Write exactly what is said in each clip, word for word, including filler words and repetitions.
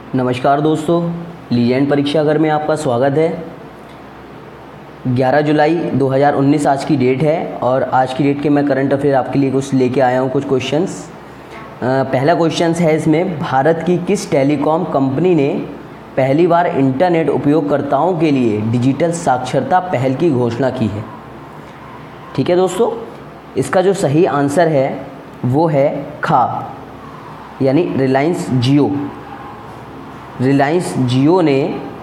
नमस्कार दोस्तों, लीजेंड परीक्षा घर में आपका स्वागत है। ग्यारह जुलाई दो हज़ार उन्नीस आज की डेट है और आज की डेट के मैं करंट अफेयर आपके लिए कुछ लेके आया हूँ, कुछ क्वेश्चंस। पहला क्वेश्चंस है इसमें, भारत की किस टेलीकॉम कंपनी ने पहली बार इंटरनेट उपयोगकर्ताओं के लिए डिजिटल साक्षरता पहल की घोषणा की है। ठीक है दोस्तों, इसका जो सही आंसर है वो है खा, यानी रिलायंस जियो। रिलायंस जियो ने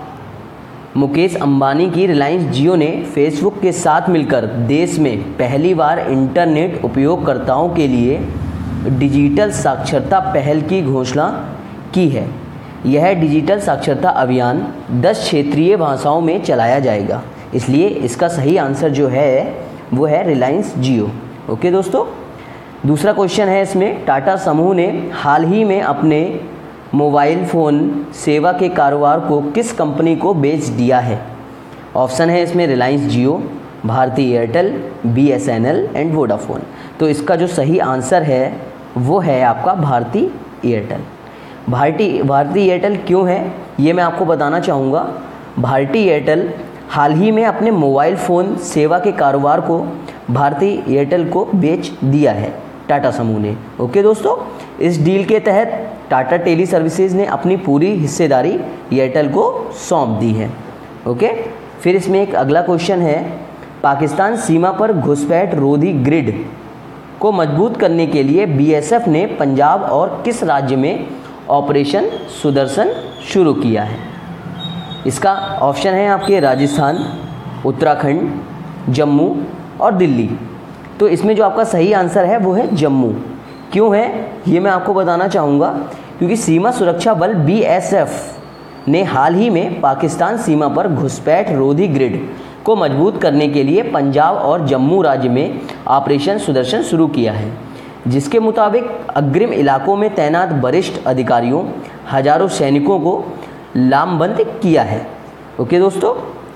मुकेश अंबानी की रिलायंस जियो ने फेसबुक के साथ मिलकर देश में पहली बार इंटरनेट उपयोगकर्ताओं के लिए डिजिटल साक्षरता पहल की घोषणा की है। यह डिजिटल साक्षरता अभियान दस क्षेत्रीय भाषाओं में चलाया जाएगा, इसलिए इसका सही आंसर जो है वो है रिलायंस जियो। ओके दोस्तों, दूसरा क्वेश्चन है इसमें, टाटा समूह ने हाल ही में अपने मोबाइल फ़ोन सेवा के कारोबार को किस कंपनी को बेच दिया है। ऑप्शन है इसमें Reliance Jio, Bharti Airtel, B S N L and Vodafone. तो इसका जो सही आंसर है वो है आपका भारती एयरटेल। भारती भारती एयरटेल क्यों है ये मैं आपको बताना चाहूँगा। भारती एयरटेल हाल ही में अपने मोबाइल फ़ोन सेवा के कारोबार को भारती एयरटेल को बेच दिया है टाटा समूह ने। ओके दोस्तों, इस डील के तहत टाटा टेली सर्विसेज ने अपनी पूरी हिस्सेदारी एयरटेल को सौंप दी है। ओके, फिर इसमें एक अगला क्वेश्चन है, पाकिस्तान सीमा पर घुसपैठ रोधी ग्रिड को मजबूत करने के लिए बी एस एफ ने पंजाब और किस राज्य में ऑपरेशन सुदर्शन शुरू किया है। इसका ऑप्शन है आपके राजस्थान, उत्तराखंड, जम्मू और दिल्ली। तो इसमें जो आपका सही आंसर है वो है जम्मू। क्यों है ये मैं आपको बताना चाहूँगा, क्योंकि सीमा सुरक्षा बल बी एस एफ ने हाल ही में पाकिस्तान सीमा पर घुसपैठ रोधी ग्रिड को मजबूत करने के लिए पंजाब और जम्मू राज्य में ऑपरेशन सुदर्शन शुरू किया है, जिसके मुताबिक अग्रिम इलाकों में तैनात वरिष्ठ अधिकारियों, हजारों सैनिकों को लामबंद किया है। ओके दोस्तों,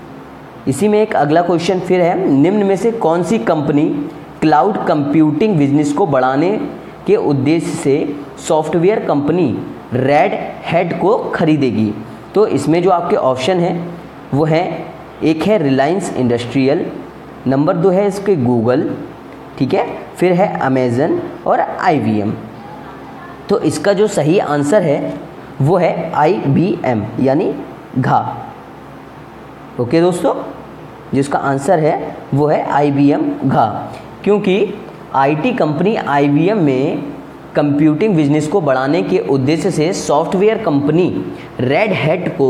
इसी में एक अगला क्वेश्चन फिर है, निम्न में से कौन सी कंपनी क्लाउड कंप्यूटिंग बिजनेस को बढ़ाने के उद्देश्य से सॉफ्टवेयर कंपनी रेड हैट को खरीदेगी। तो इसमें जो आपके ऑप्शन हैं वो हैं, एक है रिलायंस इंडस्ट्रियल, नंबर दो है इसके गूगल, ठीक है, फिर है अमेजन और आई बी एम। तो इसका जो सही आंसर है वो है आई बी एम, यानी घा। ओके दोस्तों, जिसका आंसर है वो है आई बी एम घा, क्योंकि IT company I B M में कंप्यूटिंग बिजनेस को बढ़ाने के उद्देश्य से सॉफ्टवेयर कंपनी रेड हैट को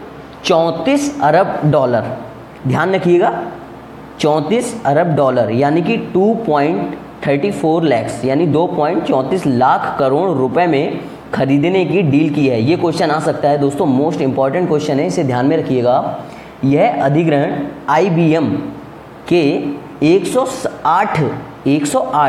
चौंतीस अरब डॉलर, ध्यान रखिएगा, चौंतीस अरब डॉलर यानी कि two point thirty four lakhs यानी दो पॉइंट चौंतीस लाख करोड़ रुपए में खरीदने की डील की है। ये क्वेश्चन आ सकता है दोस्तों, मोस्ट इंपॉर्टेंट क्वेश्चन है, इसे ध्यान में रखिएगा। यह अधिग्रहण आई बी एम के एक सौ आठ एक सौ आठ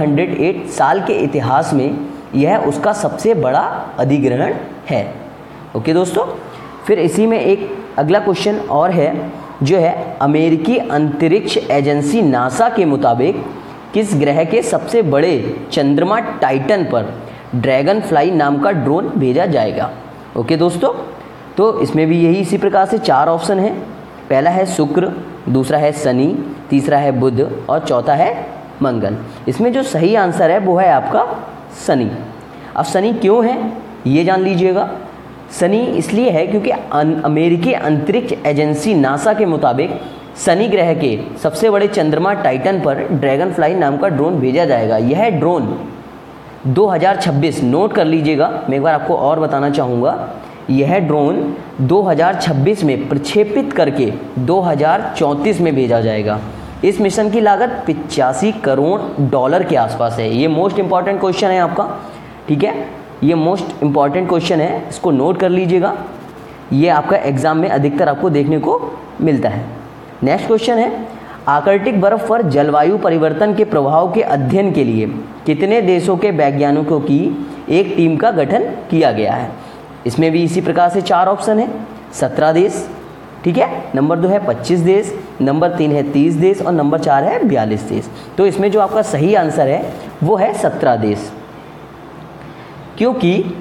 साल के इतिहास में यह उसका सबसे बड़ा अधिग्रहण है। ओके दोस्तों, फिर इसी में एक अगला क्वेश्चन और है, जो है अमेरिकी अंतरिक्ष एजेंसी नासा के मुताबिक किस ग्रह के सबसे बड़े चंद्रमा टाइटन पर ड्रैगन फ्लाई नाम का ड्रोन भेजा जाएगा। ओके दोस्तों, तो इसमें भी यही इसी प्रकार से चार ऑप्शन हैं। पहला है शुक्र, दूसरा है शनि, तीसरा है बुध और चौथा है मंगल। इसमें जो सही आंसर है वो है आपका शनि। अब शनि क्यों है ये जान लीजिएगा। शनि इसलिए है क्योंकि अमेरिकी अंतरिक्ष एजेंसी नासा के मुताबिक शनि ग्रह के सबसे बड़े चंद्रमा टाइटन पर ड्रैगन फ्लाई नाम का ड्रोन भेजा जाएगा। यह ड्रोन दो हज़ार छब्बीस, नोट कर लीजिएगा, मैं एक बार आपको और बताना चाहूँगा, यह ड्रोन दो हज़ार छब्बीस में प्रक्षेपित करके दो हज़ार चौंतीस में भेजा जाएगा। इस मिशन की लागत पिचासी करोड़ डॉलर के आसपास है। ये मोस्ट इंपॉर्टेंट क्वेश्चन है आपका, ठीक है, ये मोस्ट इंपॉर्टेंट क्वेश्चन है, इसको नोट कर लीजिएगा। ये आपका एग्जाम में अधिकतर आपको देखने को मिलता है। नेक्स्ट क्वेश्चन है, आर्कटिक बर्फ पर जलवायु परिवर्तन के प्रभाव के अध्ययन के लिए कितने देशों के वैज्ञानिकों की एक टीम का गठन किया गया है। इसमें भी इसी प्रकार से चार ऑप्शन है, सत्रह देश, ठीक है, नंबर दो है पच्चीस देश, नंबर तीन है तीस देश और नंबर चार है बयालीस देश। तो इसमें जो आपका सही आंसर है वो है सत्रह देश, क्योंकि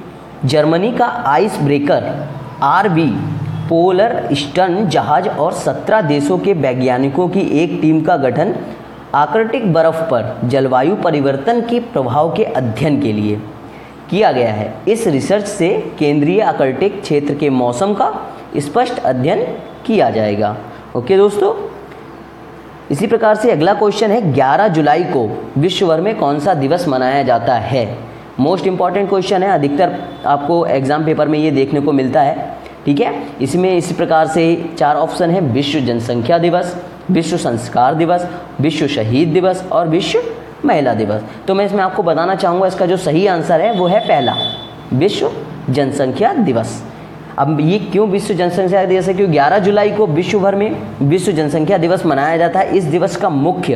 जर्मनी का ice breaker RV Polarstern जहाज और सत्रह देशों के वैज्ञानिकों की एक टीम का गठन आर्कटिक बर्फ पर जलवायु परिवर्तन के प्रभाव के अध्ययन के लिए किया गया है। इस रिसर्च से केंद्रीय आर्कटिक क्षेत्र के मौसम का स्पष्ट अध्ययन किया जाएगा। ओके दोस्तों, इसी प्रकार से अगला क्वेश्चन है ग्यारह जुलाई को विश्व भर में कौन सा दिवस मनाया जाता है। मोस्ट इंपॉर्टेंट क्वेश्चन है, अधिकतर आपको एग्जाम पेपर में ये देखने को मिलता है। ठीक है, इसमें इसी प्रकार से चार ऑप्शन है, विश्व जनसंख्या दिवस, विश्व संस्कार दिवस, विश्व शहीद दिवस और विश्व महिला दिवस। तो मैं इसमें आपको बताना चाहूँगा इसका जो सही आंसर है वो है पहला, विश्व जनसंख्या दिवस। अब ये क्यों विश्व जनसंख्या दिवस है? क्योंकि ग्यारह जुलाई को विश्व भर में विश्व जनसंख्या दिवस मनाया जाता है। इस दिवस का मुख्य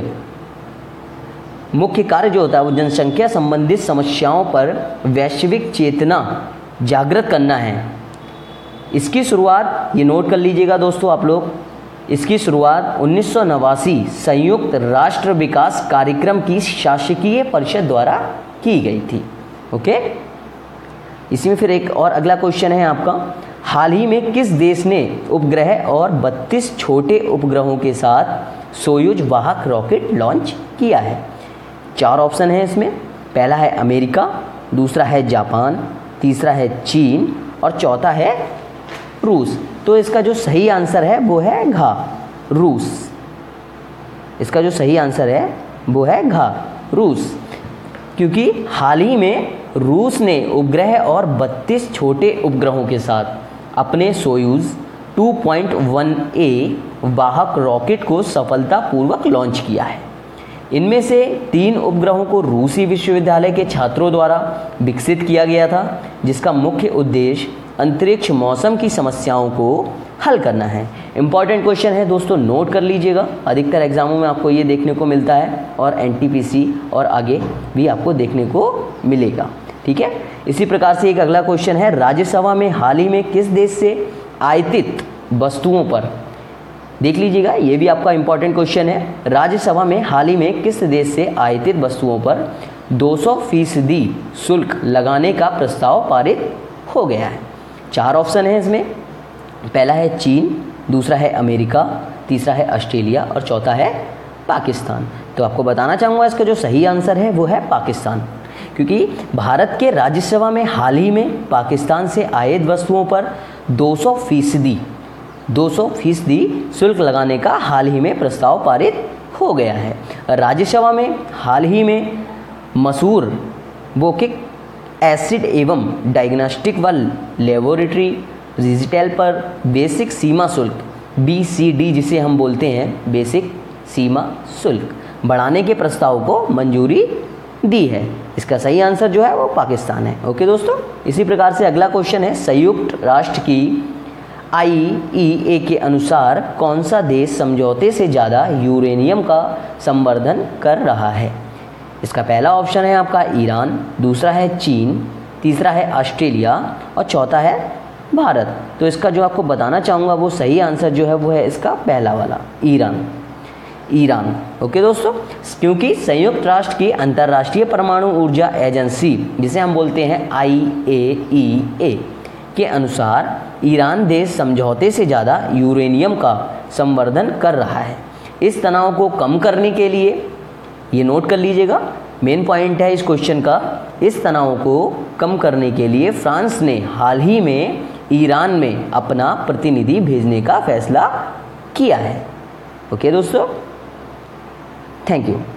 मुख्य कार्य जो होता है वो जनसंख्या संबंधित समस्याओं पर वैश्विक चेतना जागृत करना है। इसकी शुरुआत, ये नोट कर लीजिएगा दोस्तों आप लोग, इसकी शुरुआत उन्नीस सौ नवासी संयुक्त राष्ट्र विकास कार्यक्रम की शासकीय परिषद द्वारा की गई थी। ओके, इसी में फिर एक और अगला क्वेश्चन है आपका, हाल ही में किस देश ने उपग्रह और बत्तीस छोटे उपग्रहों के साथ सोयूज वाहक रॉकेट लॉन्च किया है? चार ऑप्शन है इसमें, पहला है अमेरिका, दूसरा है जापान, तीसरा है चीन और चौथा है रूस। तो इसका जो सही आंसर है वो है घा, रूस। इसका जो सही आंसर है वो है घा, रूस, क्योंकि हाल ही में रूस ने उपग्रह और बत्तीस छोटे उपग्रहों के साथ अपने Soyuz two point one A वाहक रॉकेट को सफलतापूर्वक लॉन्च किया है। इनमें से तीन उपग्रहों को रूसी विश्वविद्यालय के छात्रों द्वारा विकसित किया गया था, जिसका मुख्य उद्देश्य अंतरिक्ष मौसम की समस्याओं को हल करना है। इंपॉर्टेंट क्वेश्चन है दोस्तों, नोट कर लीजिएगा, अधिकतर एग्जामों में आपको ये देखने को मिलता है और एनटीपीसी और आगे भी आपको देखने को मिलेगा। ठीक है, इसी प्रकार से एक अगला क्वेश्चन है, राज्यसभा में हाल ही में किस देश से आयातित वस्तुओं पर, देख लीजिएगा ये भी आपका इंपॉर्टेंट क्वेश्चन है, राज्यसभा में हाल ही में किस देश से आयातित वस्तुओं पर दो सौ फीसदी शुल्क लगाने का प्रस्ताव पारित हो गया है? चार ऑप्शन है इसमें, पहला है चीन, दूसरा है अमेरिका, तीसरा है ऑस्ट्रेलिया और चौथा है पाकिस्तान। तो आपको बताना चाहूँगा इसका जो सही आंसर है वो है पाकिस्तान, क्योंकि भारत के राज्यसभा में हाल ही में पाकिस्तान से आयात वस्तुओं पर दो सौ फीसदी दो सौ फीसदी शुल्क लगाने का हाल ही में प्रस्ताव पारित हो गया है। राज्यसभा में हाल ही में मसूर बोकिक एसिड एवं डायग्नोस्टिक व लेबोरेटरी डिजिटल पर बेसिक सीमा शुल्क बी सी डी जिसे हम बोलते हैं बेसिक सीमा शुल्क बढ़ाने के प्रस्ताव को मंजूरी दी है। इसका सही आंसर जो है वो पाकिस्तान है। ओके दोस्तों, इसी प्रकार से अगला क्वेश्चन है, संयुक्त राष्ट्र की आई ई ए के अनुसार कौन सा देश समझौते से ज़्यादा यूरेनियम का संवर्धन कर रहा है? इसका पहला ऑप्शन है आपका ईरान, दूसरा है चीन, तीसरा है ऑस्ट्रेलिया और चौथा है भारत। तो इसका जो आपको बताना चाहूँगा वो सही आंसर जो है वो है इसका पहला वाला, ईरान। ईरान ओके दोस्तों, क्योंकि संयुक्त राष्ट्र की अंतर्राष्ट्रीय परमाणु ऊर्जा एजेंसी जिसे हम बोलते हैं आई ए ई ए के अनुसार ईरान देश समझौते से ज़्यादा यूरेनियम का संवर्धन कर रहा है। इस तनाव को कम करने के लिए, ये नोट कर लीजिएगा, मेन पॉइंट है इस क्वेश्चन का, इस तनाव को कम करने के लिए फ्रांस ने हाल ही में ईरान में अपना प्रतिनिधि भेजने का फैसला किया है। ओके दोस्तों, थैंक यू।